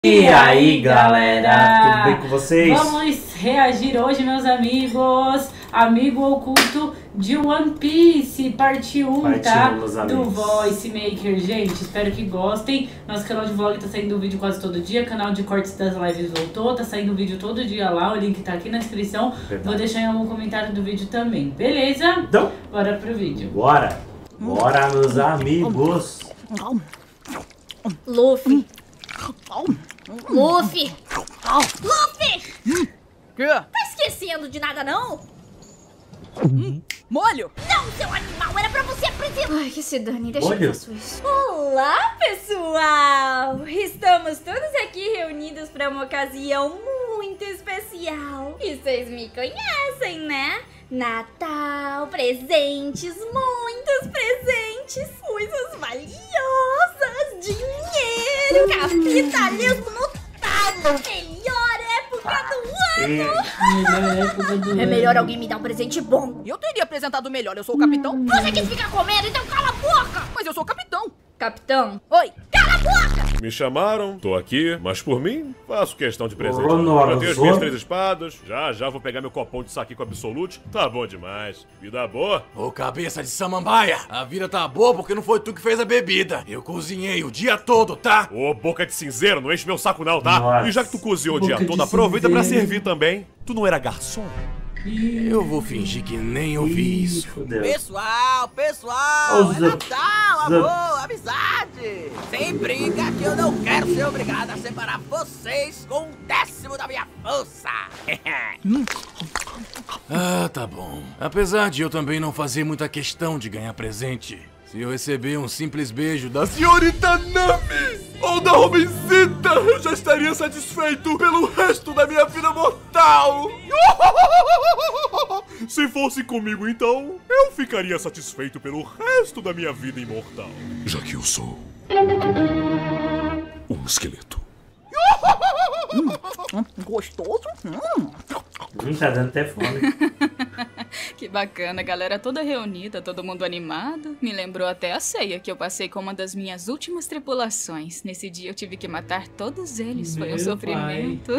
E aí galera, tudo bem com vocês? Vamos reagir hoje, meus amigos. Amigo oculto de One Piece, parte 1, tá? Do Voice Maker. Gente, espero que gostem. Nosso canal de vlog tá saindo vídeo quase todo dia. Canal de cortes das lives voltou, tá saindo vídeo todo dia lá. O link tá aqui na descrição. Verdade. Vou deixar em algum comentário do vídeo também, beleza? Então, bora pro vídeo. Bora! Bora, meus amigos! Luffy! Luffy! Luffy! Quê? Tá esquecendo de nada, não? Molho! Não, seu animal! Era pra você apresentar! Ai, que se dane, deixa Molho? eu faço isso. Olá, pessoal! Estamos todos aqui reunidos pra uma ocasião muito especial. E vocês me conhecem, né? Natal, presentes, muitos presentes, coisas valiosas, dinheiro, capitalismo no talo, melhor época do ano. Melhor época do ano. É melhor alguém me dar um presente bom. Eu teria apresentado melhor, eu sou o capitão. Você quis ficar comendo, então cala a boca. Mas eu sou o capitão. Capitão, Oi. cala a boca. Me chamaram, tô aqui, mas por mim, faço questão de presente. Ronaldo, Já tenho as minhas 3 espadas, já vou pegar meu copão de saque com Absolute. Tá bom demais. Vida boa. Ô cabeça de samambaia, a vida tá boa porque não foi tu que fez a bebida. Eu cozinhei o dia todo, tá? Ô, boca de cinzeiro, não enche meu saco não, tá? Nossa. E já que tu cozinhou o Boca dia de todo, aproveita pra cinzeiro. servir também. Tu não era garçom? Eu vou fingir que nem ouvi isso. Fudeu. Pessoal, Ô, é Zé. Natal, Zé. amor, amizade. Sem briga que eu não quero ser obrigado a separar vocês com 1/10 da minha força. Ah, tá bom. Apesar de eu também não fazer muita questão de ganhar presente, se eu receber um simples beijo da senhorita Nami ou da Robinzita, eu já estaria satisfeito pelo resto da minha vida mortal. Se fosse comigo então, eu ficaria satisfeito pelo resto da minha vida imortal. Já que eu sou um esqueleto. Gostoso? Tá dando até fome. Que bacana, galera toda reunida, todo mundo animado. Me lembrou até a ceia que eu passei com uma das minhas últimas tripulações. Nesse dia eu tive que matar todos eles, foi um Meu sofrimento.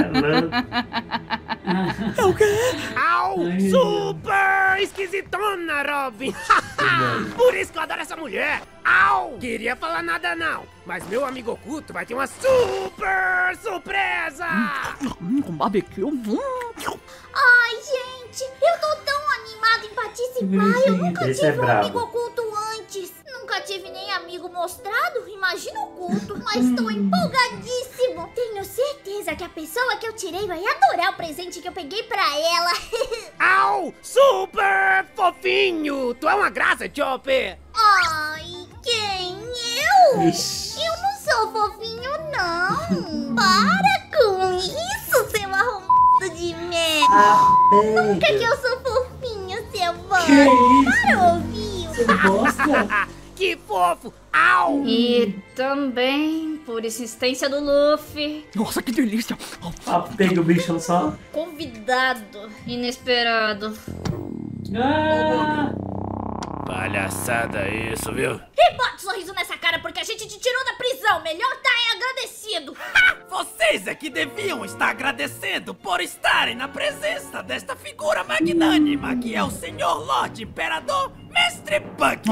É o quê? Au! Super esquisitona, Robin! Por isso que eu adoro essa mulher! Au! Queria falar nada não, mas meu amigo oculto vai ter uma super surpresa! Com barbecue? Ai, gente, eu tô tão animada em participar. Eu nunca Esse tive é um brabo. amigo oculto antes. Nunca tive nem amigo mostrado, imagina oculto. Mas tô empolgadíssimo. Tenho certeza que a pessoa que eu tirei vai adorar o presente que eu peguei pra ela. Au! Super fofinho! Tu é uma graça, Chopper! Ai, quem? Eu? Ixi. Eu não sou fofinho, não. Para com isso, seu arrombado de merda. Nunca que eu sou fofinho, seu boy. Que isso? Para ouvir. Você gosta? Que fofo! Au! E também por insistência do Luffy, Nossa, que delícia. Pega o bicho só. convidado inesperado. Ah, Palhaçada isso, viu? E bote um sorriso nessa cara porque a gente te tirou da prisão. Melhor tá agradecido. Vocês é que deviam estar agradecendo por estarem na presença desta figura magnânima que é o Senhor Lorde Imperador Mestre Punk.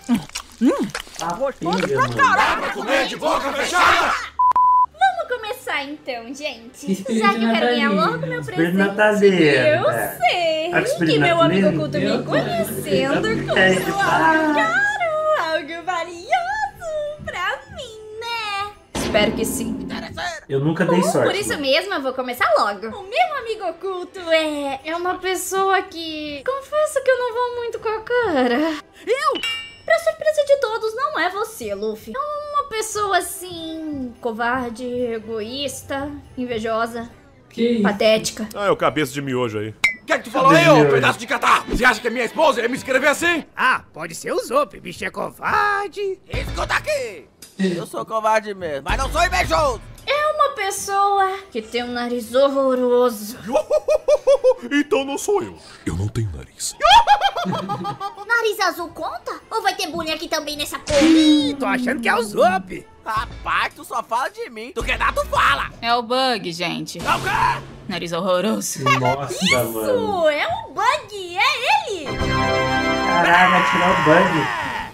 Pega, mano. Pra comer de boca fechada! Vamos começar então, gente. Espírito Já que eu quero ganhar natalino. logo meu Espírito presente. natalino, Eu é. sei Ah, espírito que meu amigo natalino? oculto me Eu tô. conhecendo É, como ah. algo caro, algo valioso pra mim, né? Espero que sim. Eu nunca dei sorte. Por isso mano. mesmo eu vou começar logo. O meu amigo oculto é uma pessoa que... confesso que eu não vou muito com a cara. Pra surpresa de todos, não é você, Luffy. É uma pessoa assim... covarde, egoísta, invejosa, que isso? patética. Ah, é o cabeça de miojo aí. O que é que tu falou aí, ô pedaço de catar? Você acha que a minha esposa ia me escrever assim? Ah, pode ser o Zop, bicho é covarde! Escuta aqui. Eu sou covarde mesmo, mas não sou invejoso. É uma pessoa que tem um nariz horroroso. Então não sou eu. Eu não tenho nariz. Nariz azul conta? Ou vai ter bullying aqui também nessa porra? Ih, tô achando que é o Zop. Rapaz, tu só fala de mim. Tu quer dar, tu fala. É o Bug, gente. É o quê? Nariz horroroso. Nossa, mano. Isso, é o Bug, é ele! Caraca, vai tirar o Bug.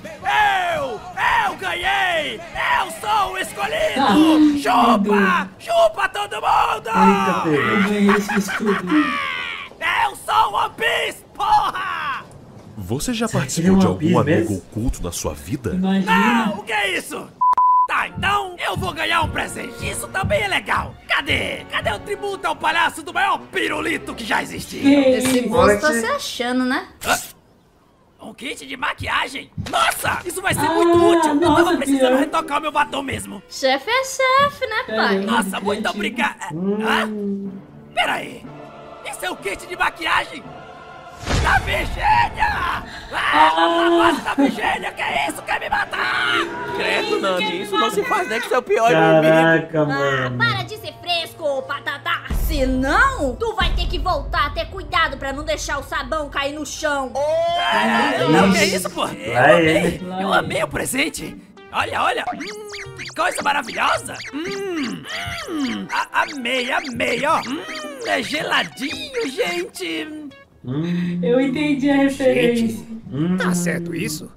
Eu ganhei! Eu sou o escolhido! Chupa! Chupa todo mundo! Eita, Pedro. Eu ganhei esse escudo. Eu sou o One Piece, porra! Você já Você participou de queria um algum One Piece amigo mesmo? oculto na sua vida? Imagina. Não, o que é isso? Tá, então eu vou ganhar um presente. Isso também é legal. Cadê? Cadê o tributo ao palhaço do maior pirulito que já existiu? Esse moço tá Pode. se achando, né? Um kit de maquiagem? Nossa, isso vai ser muito útil. Eu nossa, tava precisando pior. retocar o meu batom mesmo. Chefe é chefe, né, pai? Nossa, muito criativo. obrigado. Hã? Pera aí. Isso é o kit de maquiagem? Da Virgínia! A base da Virgínia, que é isso? Quer me matar? Credo, Nani, isso não se faz nem com seu pior inimigo. Caraca, mano. Para de ser fresco, patata! Senão, tu vai ter que voltar a ter cuidado pra não deixar o sabão cair no chão. Não, que é isso, pô? Lá ele. Eu amei o presente. Olha, olha. Que coisa maravilhosa. Amei, ó. É geladinho, gente. Eu entendi a referência. Tá certo isso?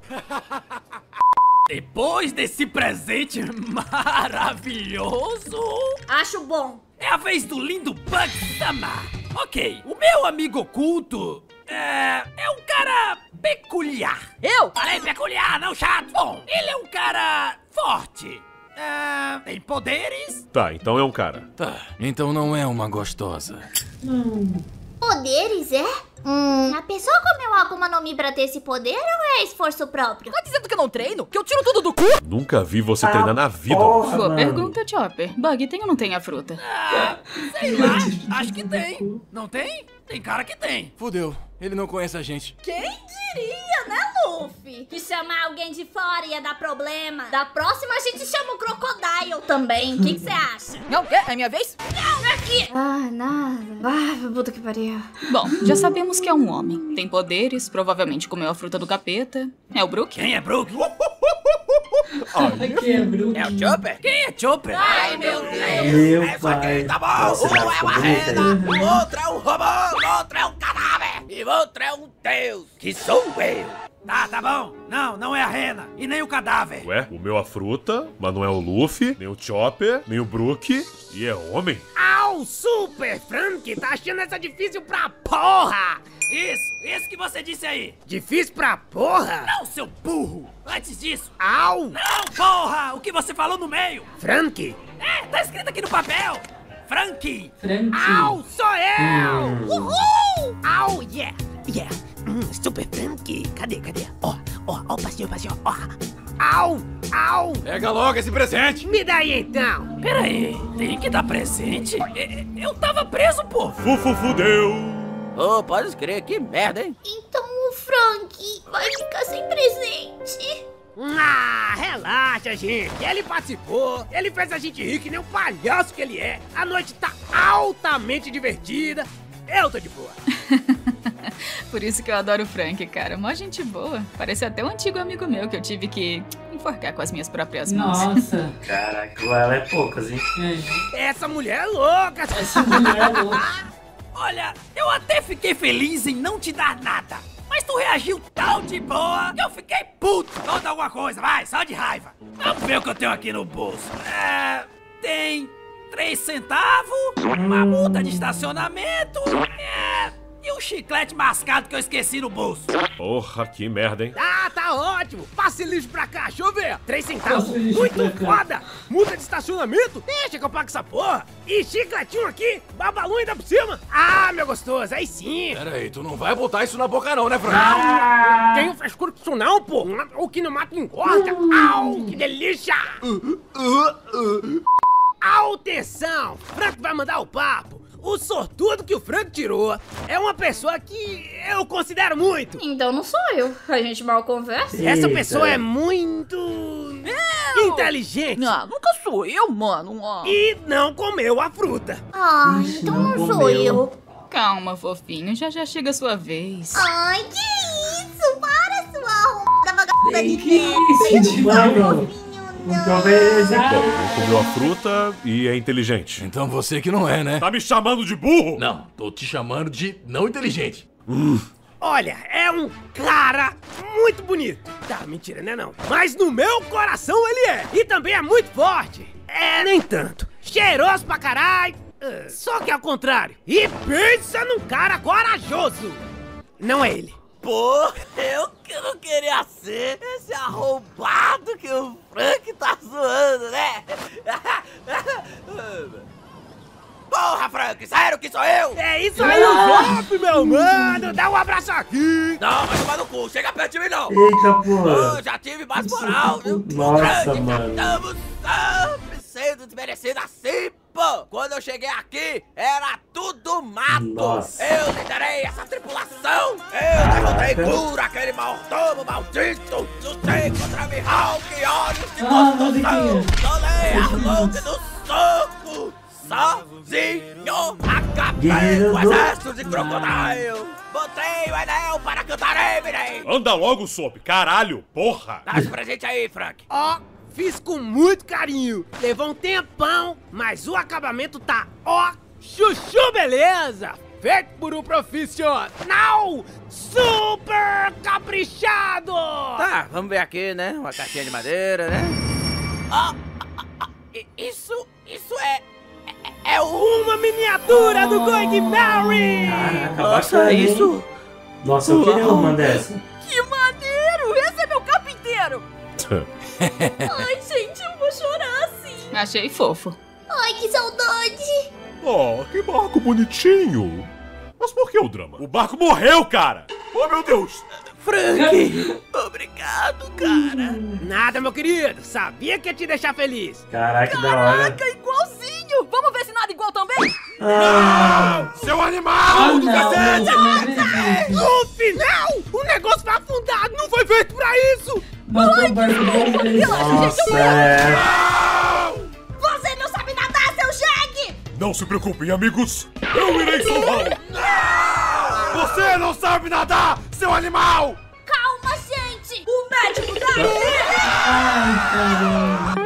Depois desse presente maravilhoso, Acho bom. é a vez do lindo Bug-sama. Ok, o meu amigo oculto é um cara peculiar. Eu? Falei peculiar, não chato. Bom, ele é um cara forte. Tem poderes. Tá, então é um cara. Tá, então não é uma gostosa. Poderes, é? A pessoa comeu alguma nome pra ter esse poder ou é esforço próprio? Tá dizendo que eu não treino? Que eu tiro tudo do cu? Nunca vi você treinar na vida. Porra, Boa mano. pergunta, Chopper. Bug, tem ou não tem a fruta? Sei lá, acho que tem. Não tem? Tem cara que tem. Fudeu, ele não conhece a gente. Quem diria, né, Luffy? Que chamar alguém de fora ia dar problema. Da próxima a gente chama o Crocodile também. O que você acha? Não, o quê? É minha vez? Ah, nada. Ah, puta que pariu. Bom, já sabemos que é um homem. Tem poderes, provavelmente comeu a fruta do capeta. É o Brook? Quem é Brook? Aqui é Brook. É o Chopper? Quem é Chopper? Ai, meu Deus. Meu Isso pai. aqui tá bom. Nossa, Um é uma bonita, renda, hein? o outro é um robô, o outro é um cadáver e o outro é um deus, que sou eu. Tá bom. Não é a rena e nem o cadáver. Ué, o meu a fruta, mas não é o Luffy, nem o Chopper, nem o Brook. E é homem? Au, Super Frank, tá achando essa difícil pra porra? Isso que você disse aí. Difícil pra porra? Não, seu burro. Antes disso. Au, Não, porra, o que você falou no meio. Frank. Tá escrito aqui no papel. Frank. Frank. Au, sou eu! Uhul! Au, yeah! Super Frank! Cadê? Ó, o passinho, ó! Au! Pega logo esse presente! Me dá aí então! Pera aí, tem que dar presente? Eu tava preso, pô. Fudeu! Oh, pode crer, que merda, hein? Então o Frank vai ficar sem presente. Ah, relaxa, gente! Ele participou, ele fez a gente rir que nem um palhaço que ele é! A noite tá altamente divertida! Eu tô de boa! Por isso que eu adoro o Frank, cara. Mó gente boa. Parece até um antigo amigo meu que eu tive que enforcar com as minhas próprias mãos. Nossa. Caraca, ela é poucas, hein? Essa mulher é louca! Essa mulher é louca. Olha, eu até fiquei feliz em não te dar nada. Mas tu reagiu tão de boa que eu fiquei puto. Conta alguma coisa, vai, só de raiva. Vamos ver o que eu tenho aqui no bolso. Tem 3 centavos, uma multa de estacionamento, e um chiclete mascado que eu esqueci no bolso. Porra, que merda, hein? Ah, tá ótimo! Passe lixo pra cá, deixa eu ver! 3 centavos, Passe lixo muito pra cá. foda! Multa de estacionamento? Deixa que eu pago essa porra! E chicletinho aqui, babalu ainda por cima! Ah, meu gostoso, aí sim! Pera aí, tu não vai botar isso na boca não, né, Frank? Tem frescura com isso não, pô! O que não mata engorda! Au, que delícia! Atenção! Frank vai mandar o papo! O sortudo que o Frank tirou é uma pessoa que eu considero muito! Então não sou eu. A gente mal conversa. Essa Eita. pessoa é muito... inteligente! Não, nunca sou eu, mano. E não comeu a fruta. Ah, Ixi, então não não sou comeu. eu. Calma, fofinho. Já chega a sua vez. Ai, que isso? Que isso, mano? O jovem Bom, ele comeu a fruta e é inteligente. Então você que não é, né? Tá me chamando de burro? Não, tô te chamando de não inteligente. Olha, é um cara muito bonito. Tá, mentira, né não? Mas no meu coração ele é. E também é muito forte. É, nem tanto. Cheiroso pra caralho. Só que ao contrário. E pensa num cara corajoso. Não é ele. Pô, eu que não queria ser esse arrombado que o Frank tá zoando, né? Porra, Frank, sério que sou eu? É isso aí, o Zop, meu mano. Dá um abraço aqui. Não, vai tomar no cu, chega perto de mim não. Eita, porra. Eu já tive mais moral, viu? Nossa, Grande mano. Capitão sempre sendo desmerecido assim, pô. Quando eu cheguei aqui, era tudo mato. Nossa. Eu liderei essa tripulação. Eu derrotei Cura, aquele mordomo maldito. Lutei contra Mihawk e olhos de construção. Dolei a Luke do soco. Sozinho, acabei com o exército de crocodilo. Botei o Enel para cantar Eminem. Anda logo, Sop, caralho, porra. Dá esse presente aí, Frank. Ó, fiz com muito carinho. Levou um tempão, mas o acabamento tá, ó, chuchu beleza. Feito por um profissional super caprichado. Tá, vamos ver aqui, né? Uma caixinha de madeira, né? Isso é uma miniatura do Going Mary. Caraca, Nossa, bacana, hein? isso? Nossa, eu queria uma dessa. Que maneiro! Esse é meu carpinteiro! Ai, gente, eu vou chorar assim. Achei fofo. Ai, que saudade. Oh, que barco bonitinho. Mas por que o drama? O barco morreu, cara. Oh, meu Deus. Frank, obrigado, cara. Nada, meu querido. Sabia que ia te deixar feliz. Caraca, que da hora. Caraca, igualzinho! Vamos ver se nada igual também? Ah, Seu animal do cacete! No final, o negócio vai afundar. Não foi feito pra isso. Matou o barco dele. nossa, é. Você não sabe nadar, seu jegue! Não se preocupem, amigos. Eu irei salvá-lo. Você não sabe nadar, seu animal! Calma, gente! O médico tá aí! Ai, caramba.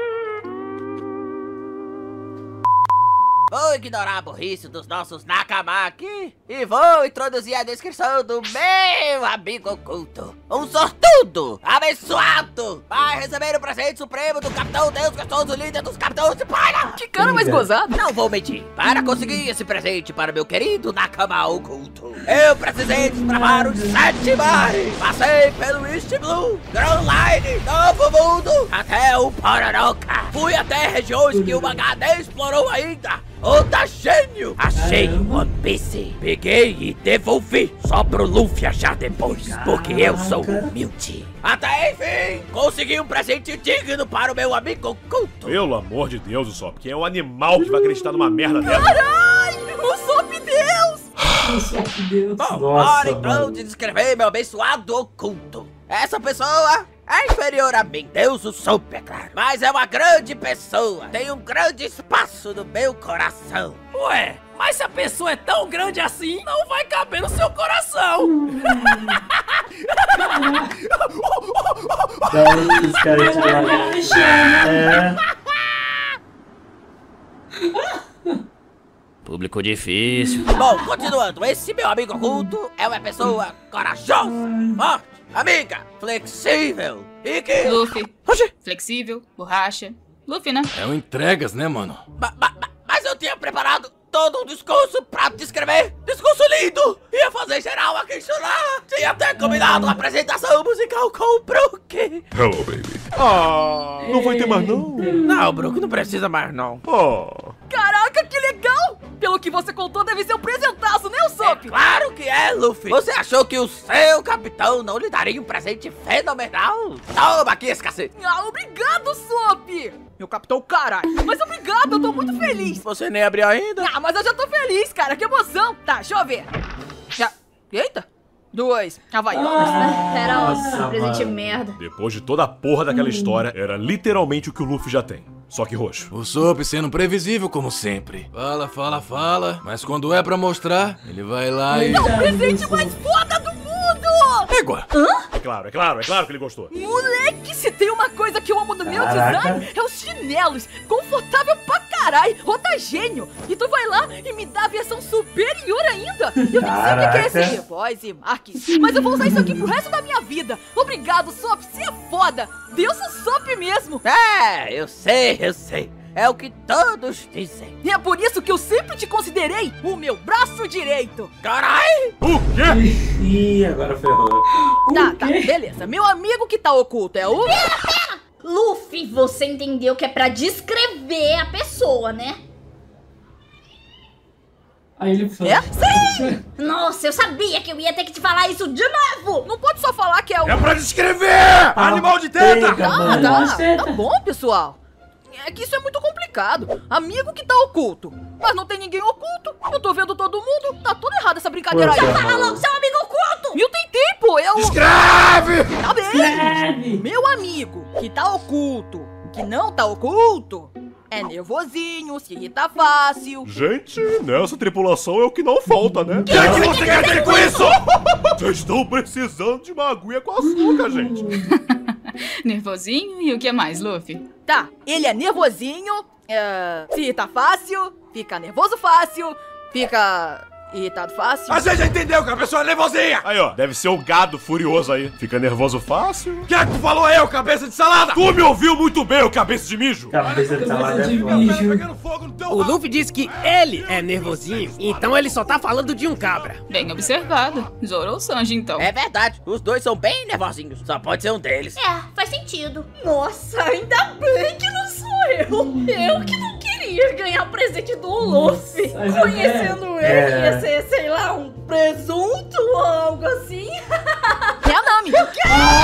Vou ignorar a burrice dos nossos Nakama aqui e vou introduzir a descrição do meu amigo oculto. Um sortudo, abençoado, vai receber o presente supremo do Capitão Deus Gostoso, líder dos Capitães de Palha. Que cara mais gozado! Não vou mentir, para conseguir esse presente para meu querido Nakama oculto, eu precisei desbravar os 7 mares. Passei pelo East Blue, Grand Line, Novo Mundo, até o Pororoca. Fui até regiões que o mangá nem explorou ainda. Oda gênio! Achei o One Piece, peguei e devolvi só pro Luffy achar depois, porque eu sou humilde. Até enfim, consegui um presente digno para o meu amigo oculto. Pelo amor de Deus, Sop, quem é o animal que vai acreditar numa merda dessa? Ai, o Sop Deus! Deus. Bom, Nossa, hora então mano. de descrever meu abençoado oculto. Essa pessoa é inferior a mim, Deus o soupe, é claro. Mas é uma grande pessoa, tem um grande espaço no meu coração. Ué, mas se a pessoa é tão grande assim, não vai caber no seu coração. Da onde que os caras tiraram? É. Público difícil. Bom, continuando, esse meu amigo oculto é uma pessoa corajosa, forte, amiga, flexível e que... Luffy. Oxi, Flexível, borracha. Luffy, né? É um entregas, né, mano? mas eu tinha preparado todo um discurso pra te descrever. Discurso lindo! Ia fazer geral aqui chorar. Tinha até combinado uma apresentação musical com o Brook. Hello, baby. Ah, não vai ter mais não? Não, Brook, não precisa mais não. Oh. Caraca, que legal! Pelo que você contou, deve ser um presentaço, né, Usopp? Claro que é, Luffy. Você achou que o seu capitão não lhe daria um presente fenomenal? Toma aqui esse cacete. Ah, obrigado, Usopp! Meu capitão, caralho. Mas obrigado, eu tô muito feliz. Você nem abriu ainda? Ah, mas eu já tô feliz, cara. Que emoção. Tá, deixa eu ver. Já... Eita. 2 Havaianas. Era Nossa, um presente mano. merda. Depois de toda a porra daquela história, era literalmente o que o Luffy já tem. Só que roxo. O Sop sendo previsível como sempre. Fala, mas quando é pra mostrar, ele vai lá e... Presente mais foda do mundo! Égua! Hã? claro que ele gostou. Moleque, se tem uma coisa que eu amo no meu design, é os chinelos. Confortável pra caralho, rota gênio. E tu vai lá e me dá a versão superior ainda. Eu nem sei o que é esse Voz e Marques, mas eu vou usar isso aqui pro resto da minha vida. Obrigado, Sop, você é foda. Deus o Sop mesmo. É, eu sei. É o que todos dizem. E é por isso que eu sempre te considerei o meu braço direito. Carai! O quê? Ih, agora ferrou. Tá, beleza. Meu amigo que tá oculto é o... Pera! Luffy, você entendeu que é pra descrever a pessoa, né? Aí ele falou. Sim! Nossa, eu sabia que eu ia ter que te falar isso de novo! Não pode só falar que é o... É pra descrever! Animal de teta! Tá bom, pessoal. É que isso é muito complicado. Amigo que tá oculto. Mas não tem ninguém oculto. Eu tô vendo todo mundo. Tá tudo errado essa brincadeira aí. Já fala logo, seu amigo oculto! Eu tenho tempo, eu... Descreve! Tá bem. Meu amigo que tá oculto, que não tá oculto, é nervosinho, se irrita fácil. Gente, nessa tripulação é o que não falta, né? O que é que você quer dizer com isso? Vocês estão precisando de uma aguinha com açúcar, gente. Nervosinho e o que mais, Luffy? Tá, ele é nervosinho, se irrita fácil, fica nervoso fácil, fica irritado fácil. A gente já entendeu que a pessoa é nervosinha! Aí, ó, deve ser um gado furioso aí. Fica nervoso fácil. O que é que tu falou eu, cabeça de salada? Tu me ouviu muito bem, ô cabeça de mijo! Cabeça de salada de é foda. mijo. O Luffy disse que ele é nervosinho, então ele só tá falando de um cabra. Bem observado. Zoro ou Sanji, então? É verdade, os dois são bem nervosinhos. Só pode ser um deles. É, faz sentido. Nossa, ainda bem que não sou eu. Eu que não queria ganhar presente do Luffy. Nossa, Conhecendo ele, ia ser, sei lá, um presunto ou algo assim. É a Nami. O quê?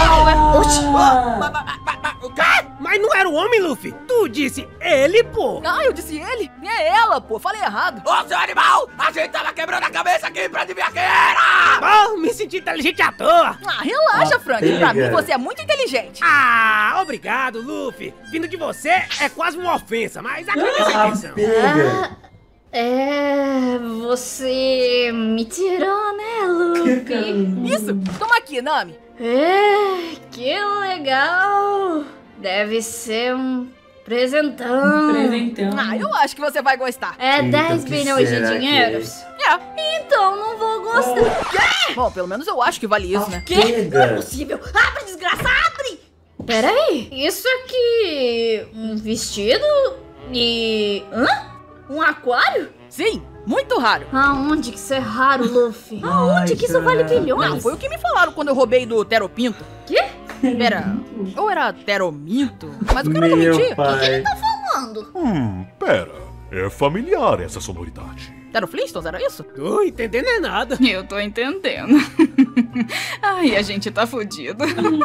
O quê? Mas não era o homem, Luffy. Tu disse ele, pô. Ah, eu disse ele. É ela, pô. Falei errado. Ô, seu animal! A gente tava quebrando a cabeça aqui pra adivinhar quem era! Oh, me senti inteligente à toa. Ah, relaxa, Frank. Pra mim, você é muito inteligente. Ah, obrigado, Luffy. Vindo de você é quase uma ofensa, mas agradeço a atenção. Você me tirou, né, Luffy? Isso, toma aqui, Nami. Que legal. Deve ser um presentão. Ah, eu acho que você vai gostar. É 10 bilhões de dinheiros? É. Então não vou gostar. Bom, pelo menos eu acho que vale isso, né? Que? Não é possível. Abre, desgraça, abre! Peraí, isso aqui... um vestido e... Um aquário? Sim, muito raro. Aonde que isso é raro, Luffy? Aonde que isso vale bilhões? Não, foi o que me falaram quando eu roubei do Teropinto. Quê? Pera, ou era Terominto? Mas o cara não mentia. O que ele tá falando? Pera. É familiar essa sonoridade. Tero Flintstones, era isso? Tô entendendo é nada. Eu tô entendendo. Ai, a gente tá fudido.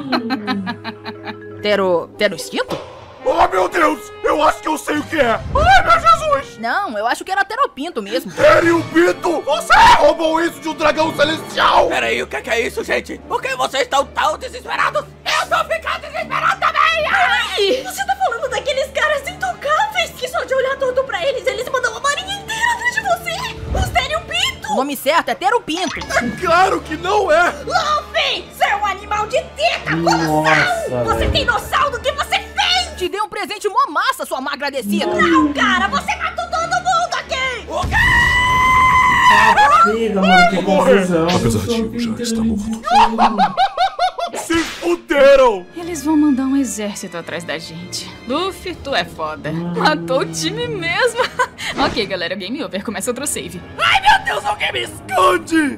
Tero Instinto? Oh, meu Deus! Eu acho que eu sei o que é! Ai, meu Jesus! Não, eu acho que era Teropinto mesmo. Teropinto? Você roubou isso de um dragão celestial! Peraí, o que é isso, gente? Por que vocês estão tão desesperados? Eu tô ficando desesperado também! Ai, você tá falando daqueles caras intocáveis que só de olhar torto pra eles mandam uma marinha inteira atrás de você! Os Teropinto! O nome certo é Teropinto. Claro que não é! Luffy, você é um animal de teta colossal! Você tem noção do que você fez? Te dei um presente mó massa, sua má agradecida. Não, cara, você matou todo mundo aqui! O quê? Amiga, mano, que confusão. Apesar de eu já estar morto. Se fuderam! Eles vão mandar um exército atrás da gente. Luffy, tu é foda. Matou o time mesmo. Ok, galera, game over. Começa outro save. Ai, meu Deus, alguém me esconde!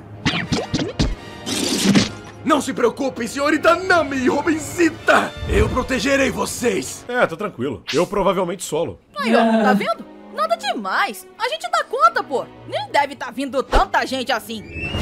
Não se preocupem, senhorita Nami e Robinzita! Eu protegerei vocês! É, tá tranquilo. Eu provavelmente solo. Aí, ó, tá vendo? Nada demais. A gente dá conta, pô. Nem deve tá vindo tanta gente assim.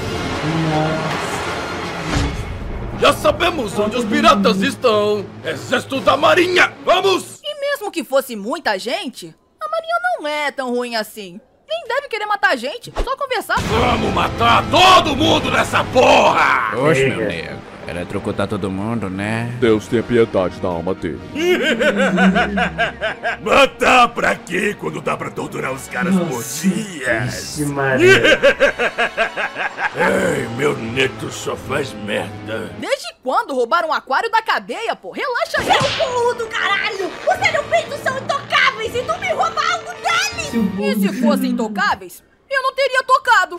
Já sabemos onde os piratas estão! Exército da Marinha! Vamos! E mesmo que fosse muita gente, a Marinha não é tão ruim assim. Nem nem deve querer matar a gente. Só conversar. Vamos matar todo mundo nessa porra! Oxe, meu nego. Eletrocutar todo mundo, né? Deus tenha piedade da alma dele. Matar pra quê quando dá pra torturar os caras por dias? Ixi, Maria. Ei, meu neto só faz merda. Desde quando roubaram um aquário da cadeia, pô? Relaxa aí. Seu burro do caralho! Os elementos são intocáveis e tu me rouba algo deles! E se fossem intocáveis, eu não teria tocado.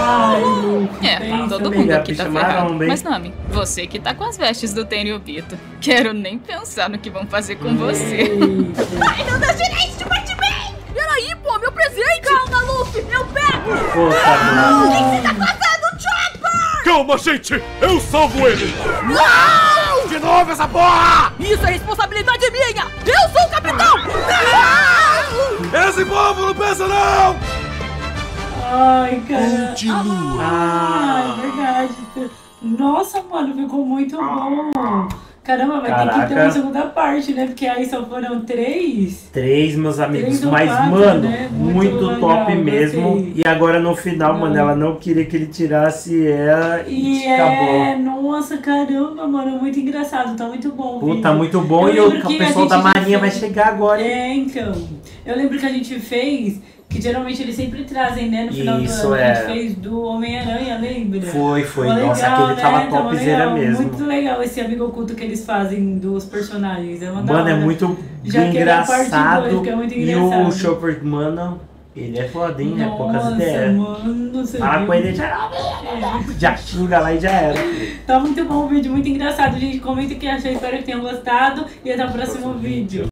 Todo mundo aqui tá ferrado. Mas, Nami, você que tá com as vestes do Tenryubito. Quero nem pensar no que vão fazer com você. Ai, não dá direito de Batman! Peraí, pô, meu presente! Calma, Luffy, eu pego! Pô, O que você tá fazendo, Chopper? Calma, gente! Eu salvo ele! Não! De novo essa porra! Isso é responsabilidade minha! Eu sou o capitão! Não! Esse povo não pensa, não! Ai, cara. Continua. Ah, é verdade. Nossa, mano, ficou muito bom. Caramba, vai ter que ter uma segunda parte, né? Porque aí só foram 3. 3, meus amigos. 3 ou Mas, 4, mano, né? muito legal, top mesmo. gostei. E agora no final, mano, ela não queria que ele tirasse ela e acabou. Nossa, caramba, mano, muito engraçado, tá muito bom. Puta, muito bom. E o pessoal da Marinha vai chegar agora. Então. Eu lembro que a gente fez, que geralmente eles sempre trazem, né, no final do ano. A gente fez do Homem-Aranha, lembra? Foi. Legal, nossa, aquele tava né? topzera Legal. mesmo. Muito legal esse amigo oculto que eles fazem dos personagens. É uma da Mano, hora. é muito Já engraçado. dois, que é muito E engraçado. o Chopper, mano, ele é fodinho, né? Poucas ideias. Mano, você Fala viu? com ele já xinga lá e já era. Tá muito bom o vídeo, muito engraçado, gente. Comenta o que achou, espero que tenham gostado. E até o próximo vídeo.